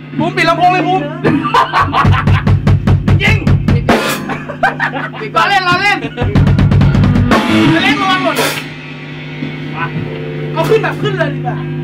ภูมิปิดลำโพงเลยภูมิจริงล้อเล่นจะเล่นระวังหมดเอาขึ้นแบบขึ้นเลยดีกว่า